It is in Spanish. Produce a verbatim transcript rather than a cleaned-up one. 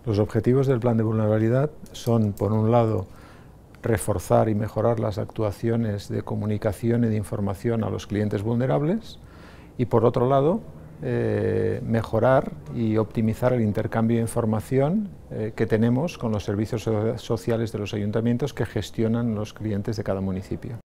Los objetivos del plan de vulnerabilidad son, por un lado, reforzar y mejorar las actuaciones de comunicación y de información a los clientes vulnerables y, por otro lado, eh, mejorar y optimizar el intercambio de información eh, que tenemos con los servicios sociales de los ayuntamientos que gestionan los clientes de cada municipio.